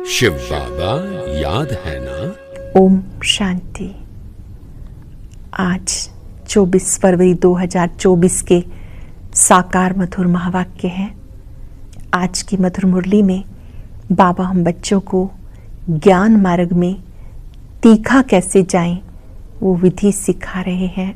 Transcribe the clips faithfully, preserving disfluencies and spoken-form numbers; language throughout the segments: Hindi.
शिव बाबा याद है ना? ओम शांति। आज चौबीस फरवरी दो हज़ार चौबीस के साकार मधुर महावाक्य हैं। आज की मधुर मुरली में बाबा हम बच्चों को ज्ञान मार्ग में तीखा कैसे जाएं वो विधि सिखा रहे हैं।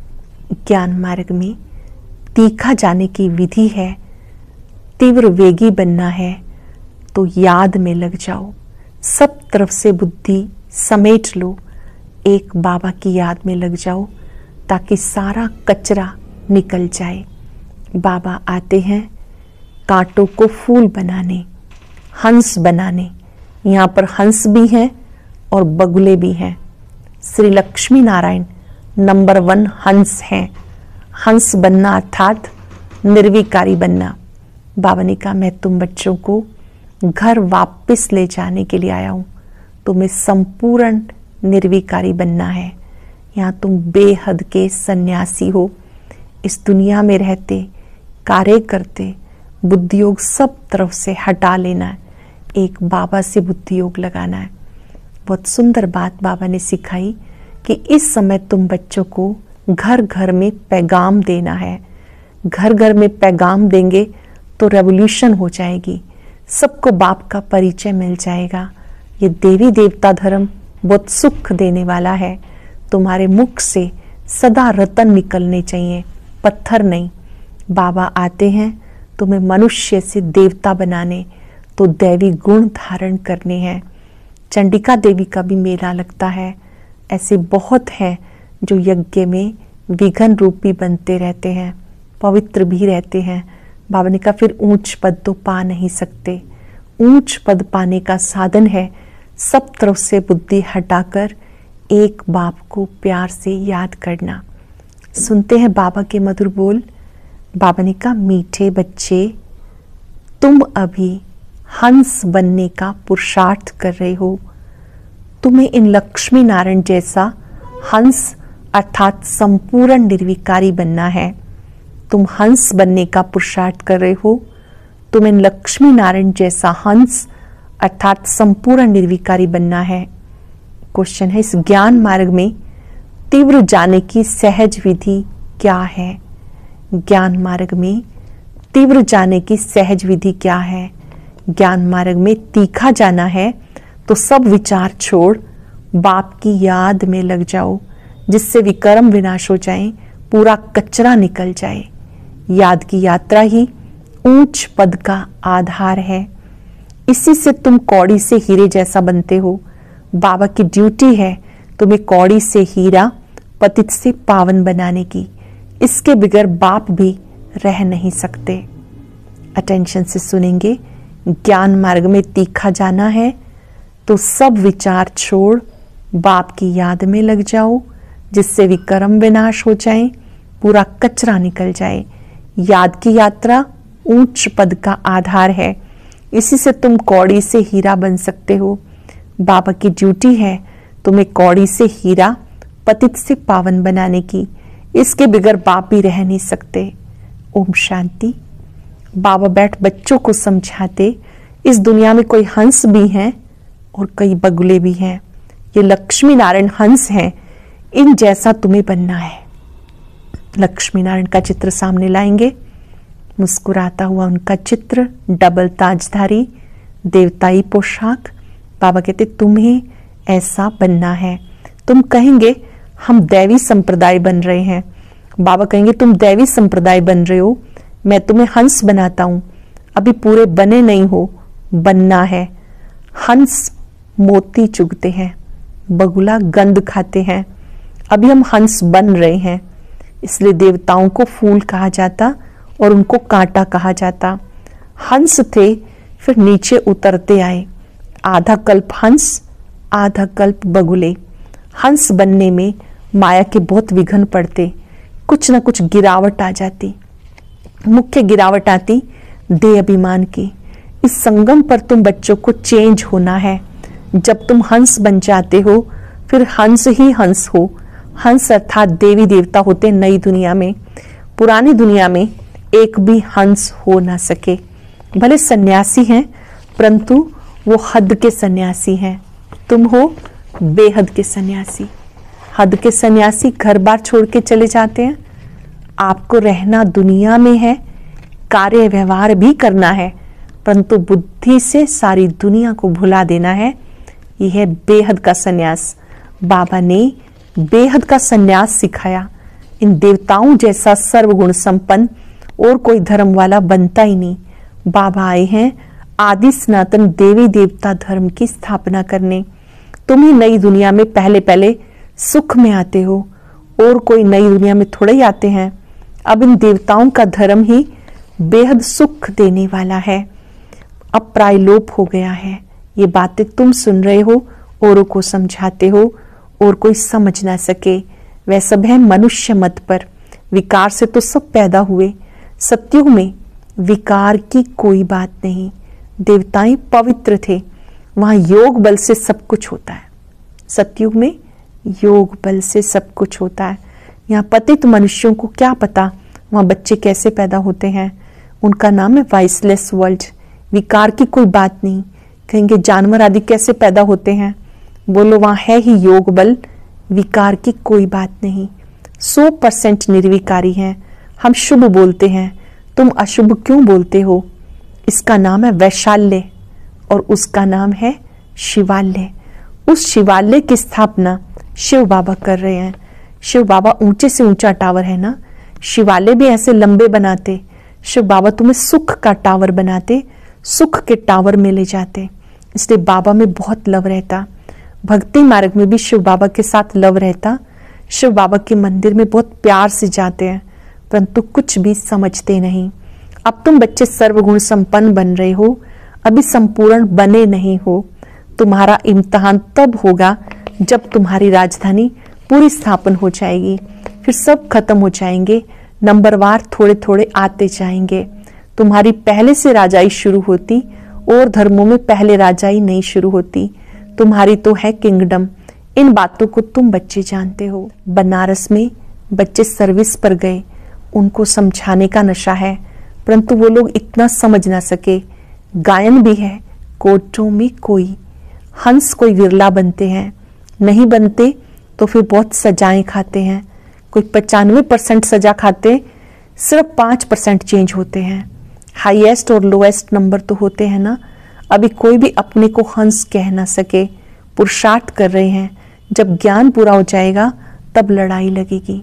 ज्ञान मार्ग में तीखा जाने की विधि है, तीव्र वेगी बनना है तो याद में लग जाओ, सब तरफ से बुद्धि समेट लो, एक बाबा की याद में लग जाओ ताकि सारा कचरा निकल जाए। बाबा आते हैं कांटों को फूल बनाने, हंस बनाने। यहाँ पर हंस भी हैं और बगुले भी हैं। श्री लक्ष्मी नारायण नंबर वन हंस हैं। हंस बनना अर्थात निर्विकारी बनना। बाबा ने कहा मैं तुम बच्चों को घर वापस ले जाने के लिए आया हूँ। तुम्हें संपूर्ण निर्विकारी बनना है। यहाँ तुम बेहद के सन्यासी हो। इस दुनिया में रहते, कार्य करते, बुद्धि योग सब तरफ से हटा लेना है, एक बाबा से बुद्धि योग लगाना है। बहुत सुंदर बात बाबा ने सिखाई कि इस समय तुम बच्चों को घर घर में पैगाम देना है। घर घर में पैगाम देंगे तो रेवोल्यूशन हो जाएगी, सबको बाप का परिचय मिल जाएगा। ये देवी देवता धर्म बहुत सुख देने वाला है। तुम्हारे मुख से सदा रतन निकलने चाहिए, पत्थर नहीं। बाबा आते हैं तुम्हें मनुष्य से देवता बनाने, तो दैवी गुण धारण करने हैं। चंडिका देवी का भी मेला लगता है। ऐसे बहुत हैं जो यज्ञ में विघ्न रूपी बनते रहते हैं, पवित्र भी रहते हैं। बाबा ने कहा फिर ऊंच पद तो पा नहीं सकते। ऊंच पद पाने का साधन है सब तरफ से बुद्धि हटाकर एक बाप को प्यार से याद करना। सुनते हैं बाबा के मधुर बोल। बाबा ने कहा मीठे बच्चे, तुम अभी हंस बनने का पुरुषार्थ कर रहे हो। तुम्हें इन लक्ष्मी नारायण जैसा हंस अर्थात संपूर्ण निर्विकारी बनना है। तुम हंस बनने का पुरुषार्थ कर रहे हो। तुम इन लक्ष्मी नारायण जैसा हंस अर्थात संपूर्ण निर्विकारी बनना है। क्वेश्चन है, इस ज्ञान मार्ग में तीव्र जाने की सहज विधि क्या है? ज्ञान मार्ग में तीव्र जाने की सहज विधि क्या है? ज्ञान मार्ग में तीखा जाना है तो सब विचार छोड़ बाप की याद में लग जाओ, जिससे विकर्म विनाश हो जाए, पूरा कचरा निकल जाए। याद की यात्रा ही ऊंच पद का आधार है। इसी से तुम कौड़ी से हीरे जैसा बनते हो। बाबा की ड्यूटी है तुम्हें कौड़ी से हीरा, पतित से पावन बनाने की। इसके बगैर बाप भी रह नहीं सकते। अटेंशन से सुनेंगे। ज्ञान मार्ग में तीखा जाना है तो सब विचार छोड़ बाप की याद में लग जाओ, जिससे विकर्म विनाश हो जाए, पूरा कचरा निकल जाए। याद की यात्रा ऊंच पद का आधार है। इसी से तुम कौड़ी से हीरा बन सकते हो। बाबा की ड्यूटी है तुम्हें कौड़ी से हीरा, पतित से पावन बनाने की। इसके बगैर बाप भी रह नहीं सकते। ओम शांति। बाबा बैठ बच्चों को समझाते, इस दुनिया में कोई हंस भी हैं और कई बगुले भी हैं। ये लक्ष्मी नारायण हंस हैं, इन जैसा तुम्हें बनना है। लक्ष्मी नारायण का चित्र सामने लाएंगे। मुस्कुराता हुआ उनका चित्र, डबल ताजधारी, देवताई पोशाक। बाबा कहते तुम्हें ऐसा बनना है। तुम कहेंगे हम दैवी संप्रदाय बन रहे हैं। बाबा कहेंगे तुम दैवी संप्रदाय बन रहे हो, मैं तुम्हें हंस बनाता हूं। अभी पूरे बने नहीं हो, बनना है। हंस मोती चुगते हैं, बगुला गंध खाते हैं। अभी हम हंस बन रहे हैं, इसलिए देवताओं को फूल कहा जाता और उनको कांटा कहा जाता। हंस थे, फिर नीचे उतरते आए। आधा कल्प हंस, आधा कल्प बगुले। हंस बनने में माया के बहुत विघ्न पड़ते, कुछ ना कुछ गिरावट आ जाती। मुख्य गिरावट आती देह अभिमान की। इस संगम पर तुम बच्चों को चेंज होना है। जब तुम हंस बन जाते हो फिर हंस ही हंस हो। हंस अर्थात देवी देवता होते नई दुनिया में। पुरानी दुनिया में एक भी हंस हो ना सके। भले सन्यासी हैं परंतु वो हद के सन्यासी हैं, तुम हो बेहद के सन्यासी। हद के सन्यासी घर बार छोड़ के चले जाते हैं। आपको रहना दुनिया में है, कार्य व्यवहार भी करना है, परंतु बुद्धि से सारी दुनिया को भुला देना है। यह है बेहद का सन्यास। बाबा ने बेहद का सन्यास सिखाया। इन देवताओं जैसा सर्वगुण संपन्न और कोई धर्म वाला बनता ही नहीं। बाबा आए हैं आदि सनातन देवी देवता धर्म की स्थापना करने। तुम ही नई दुनिया में पहले पहले सुख में आते हो, और कोई नई दुनिया में थोड़े ही आते हैं। अब इन देवताओं का धर्म ही बेहद सुख देने वाला है। अब प्रायलोप हो गया है। ये बातें तुम सुन रहे हो, औरों को समझाते हो, और कोई समझ ना सके। वह सब है मनुष्य मत पर। विकार से तो सब पैदा हुए। सत्युग में विकार की कोई बात नहीं। देवताएं पवित्र थे, वहां योग बल से सब कुछ होता है। सत्युग में योग बल से सब कुछ होता है। यहाँ पतित मनुष्यों को क्या पता वहां बच्चे कैसे पैदा होते हैं। उनका नाम है वाइसलेस वर्ल्ड। विकार की कोई बात नहीं। कहेंगे जानवर आदि कैसे पैदा होते हैं, बोलो वहां है ही योग बल। विकार की कोई बात नहीं। सौ परसेंट निर्विकारी हैं। हम शुभ बोलते हैं, तुम अशुभ क्यों बोलते हो? इसका नाम है वैशाल्य और उसका नाम है शिवालय। उस शिवालय की स्थापना शिव बाबा कर रहे हैं। शिव बाबा ऊंचे से ऊंचा टावर है ना, शिवालय भी ऐसे लंबे बनाते। शिव बाबा तुम्हें सुख का टावर बनाते, सुख के टावर में ले जाते। इसलिए बाबा में बहुत लव रहता। भक्ति मार्ग में भी शिव बाबा के साथ लव रहता। शिव बाबा के मंदिर में बहुत प्यार से जाते हैं, परंतु कुछ भी समझते नहीं। अब तुम बच्चे सर्वगुण संपन्न बन रहे हो, अभी संपूर्ण बने नहीं हो। तुम्हारा इम्तिहान तब होगा जब तुम्हारी राजधानी पूरी स्थापन हो जाएगी। फिर सब खत्म हो जाएंगे, नंबरवार थोड़े थोड़े आते जाएंगे। तुम्हारी पहले से राजाई शुरू होती और धर्मों में पहले राजाई नहीं शुरू होती। तुम्हारी तो है किंगडम। इन बातों को तुम बच्चे जानते हो। बनारस में बच्चे सर्विस पर गए, उनको समझाने का नशा है, परंतु वो लोग इतना समझ ना सके। गायन भी है, कोर्टों में कोई हंस कोई विरला बनते हैं, नहीं बनते तो फिर बहुत सजाएं खाते हैं। कोई पचानवे परसेंट सजा खाते, सिर्फ पाँच परसेंट चेंज होते हैं। हाईएस्ट और लोएस्ट नंबर तो होते हैं ना। अभी कोई भी अपने को हंस कह ना सके। पुरुषार्थ कर रहे हैं। जब ज्ञान पूरा हो जाएगा तब लड़ाई लगेगी।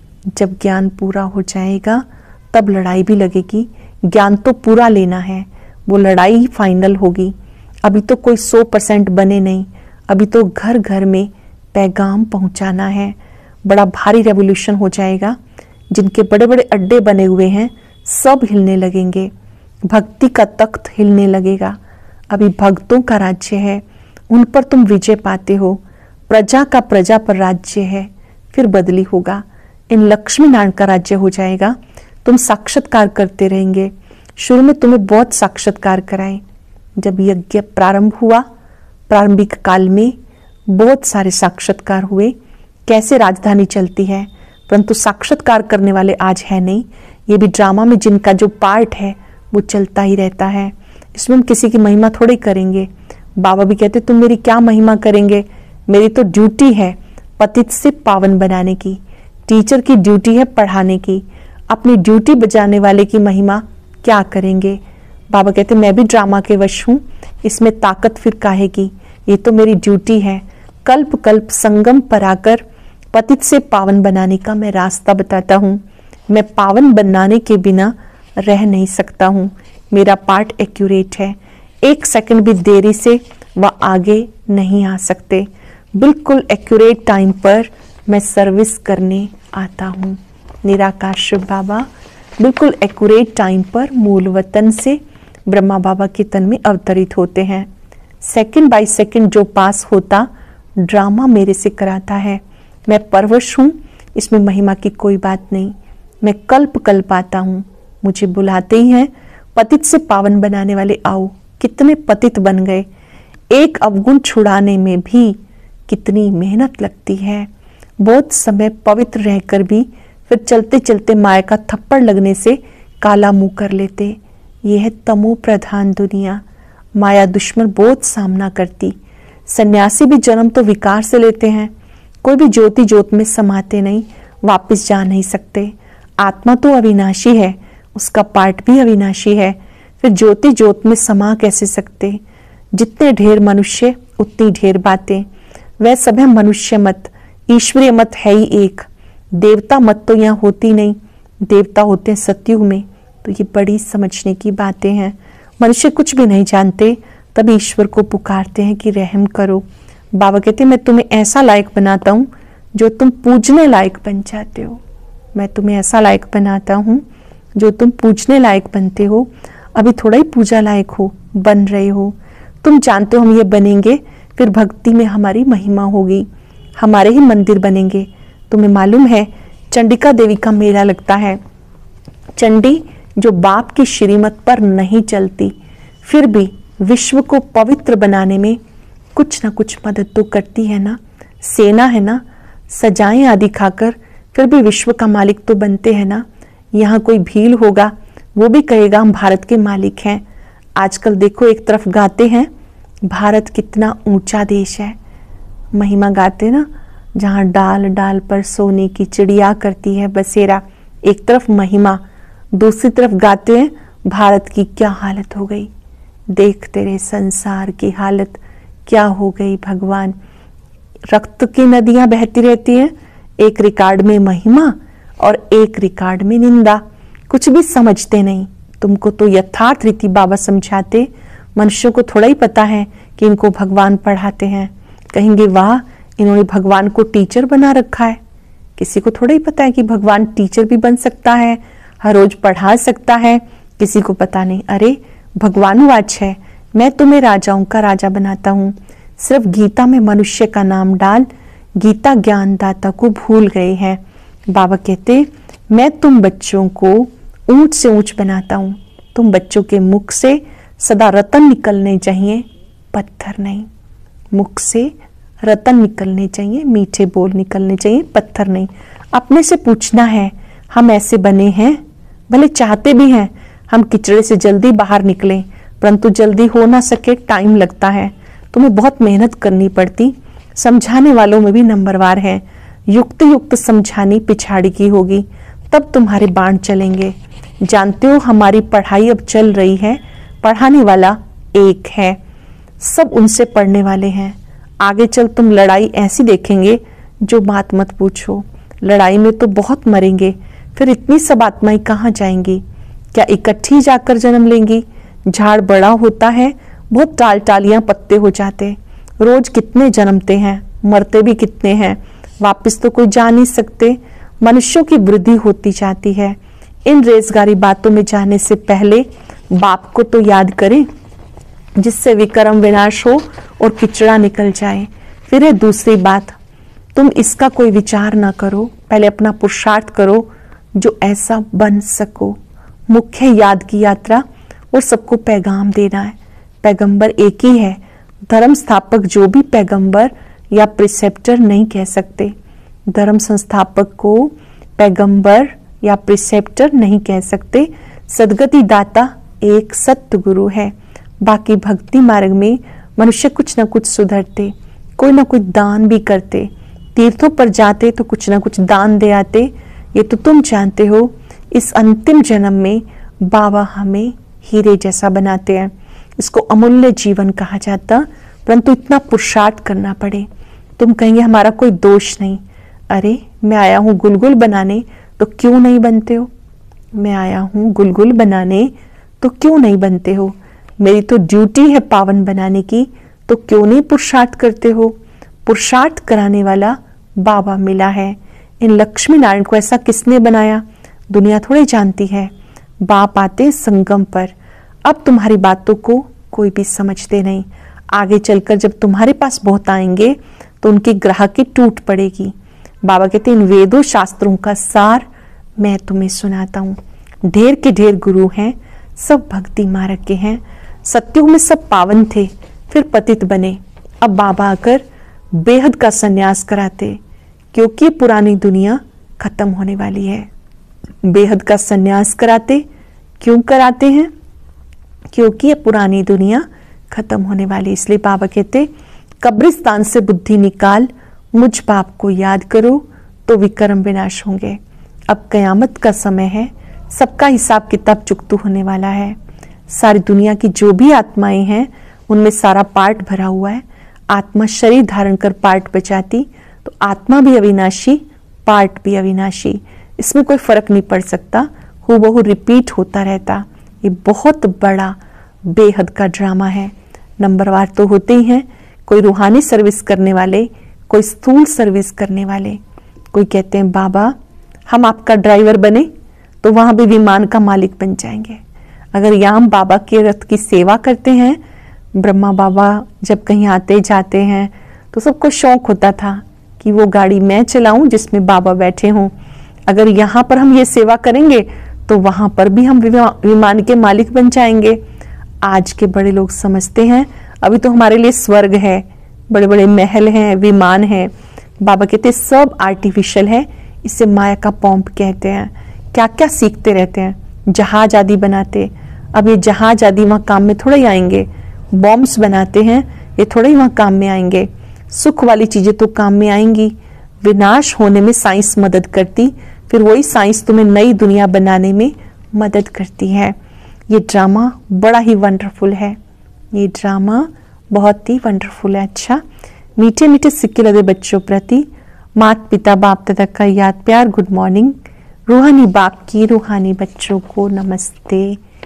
जब ज्ञान पूरा हो जाएगा तब लड़ाई भी लगेगी। ज्ञान तो पूरा लेना है, वो लड़ाई ही फाइनल होगी। अभी तो कोई सौ परसेंट बने नहीं। अभी तो घर घर में पैगाम पहुंचाना है। बड़ा भारी रेवोल्यूशन हो जाएगा। जिनके बड़े बड़े अड्डे बने हुए हैं सब हिलने लगेंगे। भक्ति का तख्त हिलने लगेगा। अभी भक्तों का राज्य है, उन पर तुम विजय पाते हो। प्रजा का प्रजा पर राज्य है, फिर बदली होगा। इन लक्ष्मी नारायण का राज्य हो जाएगा। तुम साक्षात्कार करते रहेंगे। शुरू में तुम्हें बहुत साक्षात्कार कराए। जब यज्ञ प्रारंभ हुआ, प्रारंभिक काल में बहुत सारे साक्षात्कार हुए, कैसे राजधानी चलती है, परंतु साक्षात्कार करने वाले आज है नहीं। ये भी ड्रामा में जिनका जो पार्ट है वो चलता ही रहता है। इसमें हम किसी की महिमा थोड़ी करेंगे। बाबा भी कहते तुम मेरी क्या महिमा करेंगे, मेरी तो ड्यूटी है पतित से पावन बनाने की। टीचर की ड्यूटी है पढ़ाने की। अपनी ड्यूटी बजाने वाले की महिमा क्या करेंगे। बाबा कहते मैं भी ड्रामा के वश हूँ, इसमें ताकत फिर काहे की। ये तो मेरी ड्यूटी है। कल्प कल्प संगम पर आकर पतित से पावन बनाने का मैं रास्ता बताता हूँ। मैं पावन बनाने के बिना रह नहीं सकता हूँ। मेरा पार्ट एक्यूरेट है। एक सेकंड भी देरी से वह आगे नहीं आ सकते। बिल्कुल एक्यूरेट टाइम पर मैं सर्विस करने आता हूँ। निराकार शिव बाबा बिल्कुल एक्यूरेट टाइम पर मूल वतन से ब्रह्मा बाबा के तन में अवतरित होते हैं। सेकंड बाय सेकंड जो पास होता ड्रामा मेरे से कराता है। मैं परवश हूँ, इसमें महिमा की कोई बात नहीं। मैं कल्प कल्प आता हूँ, मुझे बुलाते ही हैं। पतित से पावन बनाने वाले आओ। कितने पतित बन गए। एक अवगुण छुड़ाने में भी कितनी मेहनत लगती है। बहुत समय पवित्र रहकर भी फिर चलते चलते माया का थप्पड़ लगने से काला मुंह कर लेते। यह है तमो प्रधान दुनिया। माया दुश्मन बहुत सामना करती। सन्यासी भी जन्म तो विकार से लेते हैं, कोई भी ज्योति ज्योत में समाते नहीं, वापस जा नहीं सकते। आत्मा तो अविनाशी है, उसका पार्ट भी अविनाशी है, फिर ज्योति ज्योत में समा कैसे सकते। जितने ढेर मनुष्य उतनी ढेर बातें। वह सब है मनुष्य मत, ईश्वरीय मत है ही एक। देवता मत तो यहाँ होती नहीं, देवता होते हैं सतयुग में। तो ये बड़ी समझने की बातें हैं। मनुष्य कुछ भी नहीं जानते, तब ईश्वर को पुकारते हैं कि रहम करो। बाबा कहते हैं मैं तुम्हें ऐसा लायक बनाता हूँ जो तुम पूजने लायक बन जाते हो। मैं तुम्हें ऐसा लायक बनाता हूँ जो तुम पूजने लायक बनते हो। अभी थोड़ा ही पूजा लायक हो, बन रहे हो। तुम जानते हो हम ये बनेंगे, फिर भक्ति में हमारी महिमा होगी, हमारे ही मंदिर बनेंगे। तुम्हें मालूम है चंडिका देवी का मेला लगता है। चंडी जो बाप की श्रीमत पर नहीं चलती, फिर भी विश्व को पवित्र बनाने में कुछ ना कुछ मदद तो करती है ना। सेना है ना, सजाएं आदि खाकर फिर भी विश्व का मालिक तो बनते हैं ना। यहाँ कोई भील होगा, वो भी कहेगा हम भारत के मालिक हैं। आजकल देखो एक तरफ गाते हैं भारत कितना ऊंचा देश है, महिमा गाते ना, जहाँ डाल डाल पर सोने की चिड़िया करती है बसेरा। एक तरफ महिमा, दूसरी तरफ गाते हैं भारत की क्या हालत हो गई, देख तेरे संसार की हालत क्या हो गई भगवान। रक्त की नदियां बहती रहती हैं, एक रिकॉर्ड में महिमा और एक रिकॉर्ड में निंदा। कुछ भी समझते नहीं। तुमको तो यथार्थ रीति बाबा समझाते, मनुष्यों को थोड़ा ही पता है कि इनको भगवान पढ़ाते हैं। कहेंगे वाह इन्होंने भगवान को टीचर बना रखा है। किसी को थोड़ा ही पता है कि भगवान टीचर भी बन सकता है, हर रोज पढ़ा सकता है। किसी को पता नहीं। अरे भगवान वाच है, मैं तुम्हें राजाओं का राजा बनाता हूँ। सिर्फ गीता में मनुष्य का नाम डाल, गीता ज्ञानदाता को भूल गए हैं। बाबा कहते मैं तुम बच्चों को ऊंच से ऊंच बनाता हूँ। तुम बच्चों के मुख से सदा रतन निकलने चाहिए, पत्थर नहीं। मुख से रतन निकलने चाहिए, मीठे बोल निकलने चाहिए, पत्थर नहीं। अपने से पूछना है हम ऐसे बने हैं, भले चाहते भी हैं हम किचड़े से जल्दी बाहर निकलें, परंतु जल्दी हो ना सके, टाइम लगता है। तुम्हें बहुत मेहनत करनी पड़ती। समझाने वालों में भी नंबरवार है। युक्त युक्त समझानी पिछाड़ी की होगी, तब तुम्हारे बाण चलेंगे। जानते हो हमारी पढ़ाई अब चल रही है, पढ़ाने वाला एक है, सब उनसे पढ़ने वाले हैं। आगे चल तुम लड़ाई ऐसी देखेंगे जो बात मत पूछो। लड़ाई में तो बहुत मरेंगे, फिर इतनी सब आत्माएं कहाँ जाएंगी? क्या इकट्ठी जाकर जन्म लेंगी? झाड़ बड़ा होता है, बहुत टाल टालियां पत्ते हो जाते। रोज कितने जन्मते हैं, मरते भी कितने हैं, वापस तो कोई जा नहीं सकते। मनुष्यों की वृद्धि होती जाती है। इन रेजगारी बातों में जाने से पहले बाप को तो याद करें, जिससे विक्रम विनाश हो और किचड़ा निकल जाए। फिर है दूसरी बात, तुम इसका कोई विचार ना करो, पहले अपना पुरुषार्थ करो जो ऐसा बन सको। मुख्य याद की यात्रा और सबको पैगाम देना है। पैगंबर एक ही है, धर्म स्थापक जो भी पैगंबर या प्रिसेप्टर नहीं कह सकते। धर्म संस्थापक को पैगंबर या प्रिसेप्टर नहीं कह सकते। सदगति दाता एक सत्य गुरु है। बाकी भक्ति मार्ग में मनुष्य कुछ ना कुछ सुधरते, कोई ना कुछ दान भी करते। तीर्थों पर जाते तो कुछ ना कुछ दान दे आते। ये तो तुम जानते हो। इस अंतिम जन्म में बाबा हमें हीरे जैसा बनाते हैं। इसको अमूल्य जीवन कहा जाता, परंतु इतना पुरुषार्थ करना पड़े। तुम कहेंगे हमारा कोई दोष नहीं। अरे मैं आया हूँ गुलगुल बनाने, तो क्यों नहीं बनते हो? मैं आया हूँ गुलगुल बनाने, तो क्यों नहीं बनते हो? मेरी तो ड्यूटी है पावन बनाने की, तो क्यों नहीं पुरुषार्थ करते हो? पुरुषार्थ कराने वाला बाबा मिला है। इन लक्ष्मी नारायण को ऐसा किसने बनाया? दुनिया थोड़ी जानती है। बाप आते संगम पर। अब तुम्हारी बातों को कोई भी समझते नहीं। आगे चलकर जब तुम्हारे पास बहुत आएंगे तो उनकी ग्राहकी टूट पड़ेगी। बाबा कहते इन वेदों शास्त्रों का सार मैं तुम्हें सुनाता हूँ। ढेर के ढेर गुरु हैं, सब भक्ति मार्ग के हैं। सत्युग में सब पावन थे, फिर पतित बने। अब बाबा आकर बेहद का संन्यास कराते, क्योंकि पुरानी दुनिया खत्म होने वाली है। बेहद का संन्यास कराते, क्यों कराते हैं? क्योंकि ये पुरानी दुनिया खत्म होने वाली। इसलिए बाबा कहते कब्रिस्तान से बुद्धि निकाल, मुझ पाप को याद करो तो विकर्म विनाश होंगे। अब कयामत का समय है, सबका हिसाब किताब चुकतू होने वाला है। सारी दुनिया की जो भी आत्माएं हैं उनमें सारा पार्ट भरा हुआ है। आत्मा शरीर धारण कर पार्ट बचाती तो आत्मा भी अविनाशी, पार्ट भी अविनाशी, इसमें कोई फर्क नहीं पड़ सकता, हूबहू रिपीट होता रहता। ये बहुत बड़ा बेहद का ड्रामा है। नंबरवार तो होते ही हैं, कोई रूहानी सर्विस करने वाले, कोई स्थूल सर्विस करने वाले। कोई कहते हैं बाबा हम आपका ड्राइवर बने तो वहां भी विमान का मालिक बन जाएंगे। अगर यहाँ हम बाबा के रथ की सेवा करते हैं, ब्रह्मा बाबा जब कहीं आते जाते हैं तो सबको शौक होता था कि वो गाड़ी मैं चलाऊं जिसमें बाबा बैठे हों। अगर यहाँ पर हम ये सेवा करेंगे तो वहां पर भी हम विमान के मालिक बन जाएंगे। आज के बड़े लोग समझते हैं अभी तो हमारे लिए स्वर्ग है, बड़े बड़े महल हैं, विमान हैं। बाबा कहते सब आर्टिफिशियल है, इसे माया का पॉम्प कहते हैं। क्या क्या सीखते रहते हैं, जहाज आदि बनाते। अब ये जहाज आदि वहां काम में थोड़ा ही आएंगे। बॉम्ब्स बनाते हैं, ये थोड़ा ही वहां काम में आएंगे। सुख वाली चीजें तो काम में आएंगी, विनाश होने में साइंस मदद करती, फिर वही साइंस तुम्हें नई दुनिया बनाने में मदद करती है। ये ड्रामा बड़ा ही वंडरफुल है, ये ड्रामा बहुत ही वंडरफुल है। अच्छा, मीठे मीठे सिक्के लगे बच्चों प्रति माता पिता बाप दादा का याद प्यार गुड मॉर्निंग। रूहानी बाप की रूहानी बच्चों को नमस्ते।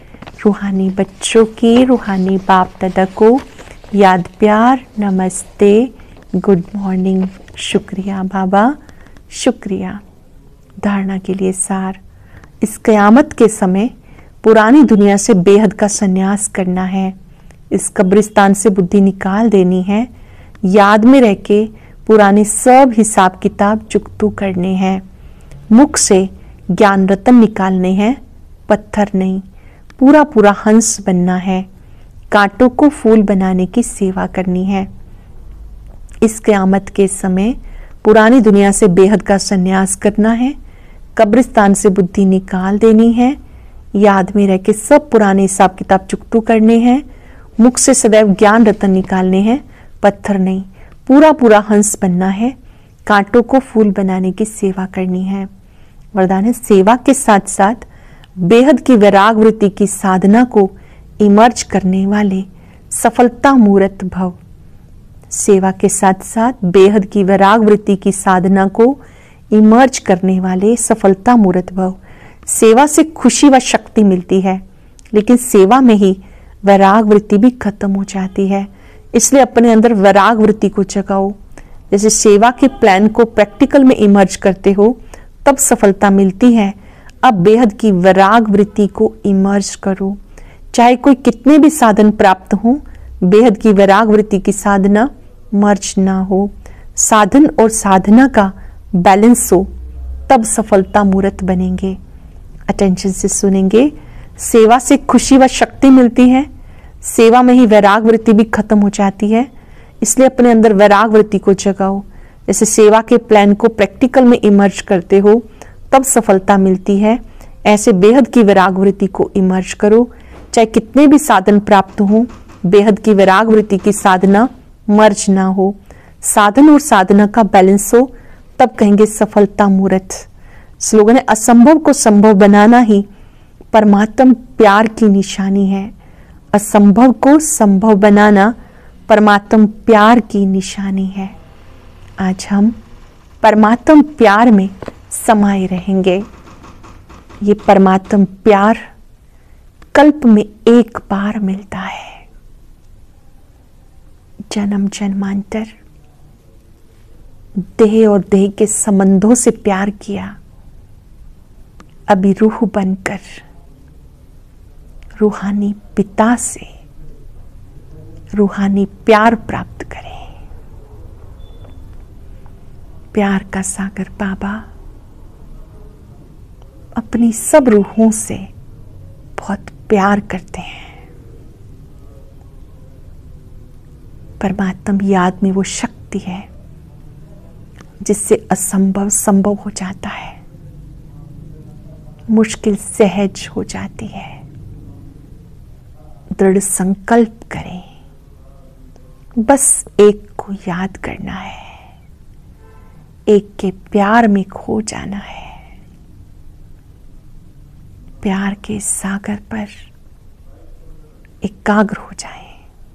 रूहानी बच्चों की रूहानी बाप दादा को याद प्यार नमस्ते गुड मॉर्निंग। शुक्रिया बाबा, शुक्रिया। धारणा के लिए सार, इस कयामत के समय पुरानी दुनिया से बेहद का संन्यास करना है। इस कब्रिस्तान से बुद्धि निकाल देनी है। याद में रह के पुराने सब हिसाब किताब चुकतू करने हैं। मुख से ज्ञान रतन निकालने हैं, पत्थर नहीं। पूरा पूरा हंस बनना है। कांटों को फूल बनाने की सेवा करनी है। इस क़यामत के समय पुरानी दुनिया से बेहद का संन्यास करना है। कब्रिस्तान से बुद्धि निकाल देनी है। याद में रह के सब पुराने हिसाब किताब चुकतू करने हैं। मुख से सदैव ज्ञान रतन निकालने हैं, पत्थर नहीं। पूरा पूरा हंस बनना है। कांटों को फूल बनाने की सेवा करनी है। वरदान है सेवा के साथ साथ बेहद की वैराग वृत्ति की साधना को इमर्ज करने वाले सफलता मूर्त भव। सेवा के साथ साथ बेहद की वैराग वृत्ति की साधना को इमर्ज करने वाले सफलता मूर्त भव। सेवा से खुशी व शक्ति मिलती है, लेकिन सेवा में ही वैराग वृत्ति भी खत्म हो जाती है। इसलिए अपने अंदर वैराग वृत्ति को जगाओ। जैसे सेवा के प्लान को प्रैक्टिकल में इमर्ज करते हो तब सफलता मिलती है। अब बेहद की वैराग वृत्ति को इमर्ज करो। चाहे कोई कितने भी साधन प्राप्त हो, बेहद की वैराग वृत्ति की साधना मर्ज ना हो। साधन और साधना का बैलेंस हो, तब सफलता मूर्त बनेंगे। अटेंशन से सुनेंगे। सेवा से खुशी व शक्ति मिलती है, सेवा में ही वैराग वृत्ति भी खत्म हो जाती है। इसलिए अपने अंदर वैराग वृत्ति को जगाओ। जैसे सेवा के प्लान को प्रैक्टिकल में इमर्ज करते हो तब सफलता मिलती है, ऐसे बेहद की वैराग वृत्ति को इमर्ज करो। चाहे कितने भी साधन प्राप्त हो, बेहद की वैराग वृत्ति की साधना मर्ज ना हो। साधन और साधना का बैलेंस हो, तब कहेंगे सफलता मूर्त। स्लोगन है असंभव को संभव बनाना ही परमात्म प्यार की निशानी है। असंभव को संभव बनाना परमात्म प्यार की निशानी है। आज हम परमात्म प्यार में समाये रहेंगे। ये परमात्म प्यार कल्प में एक बार मिलता है। जन्म जन्मांतर देह और देह के संबंधों से प्यार किया, अभी रूह बनकर रूहानी पिता से रूहानी प्यार प्राप्त करें। प्यार का सागर बाबा अपनी सब रूहों से बहुत प्यार करते हैं। परमात्मा याद में वो शक्ति है जिससे असंभव संभव हो जाता है, मुश्किल सहज हो जाती है। दृढ़ संकल्प करें, बस एक को याद करना है, एक के प्यार में खो जाना है। प्यार के सागर पर एकाग्र हो जाएं,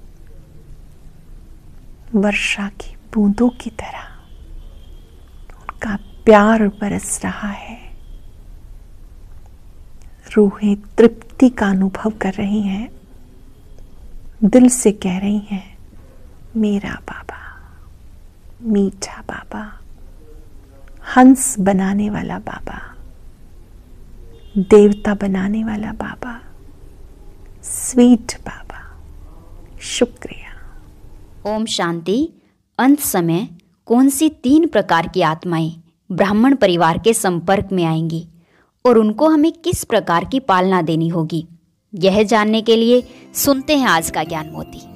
वर्षा की बूंदों की तरह उनका प्यार बरस रहा है। रूहें तृप्ति का अनुभव कर रही हैं, दिल से कह रही हैं, मेरा बाबा, मीठा बाबा, हंस बनाने वाला बाबा, देवता बनाने वाला बाबा, स्वीट बाबा, शुक्रिया। ओम शांति। अंत समय कौन सी तीन प्रकार की आत्माएं ब्राह्मण परिवार के संपर्क में आएंगी और उनको हमें किस प्रकार की पालना देनी होगी, यह जानने के लिए सुनते हैं आज का ज्ञान मोती।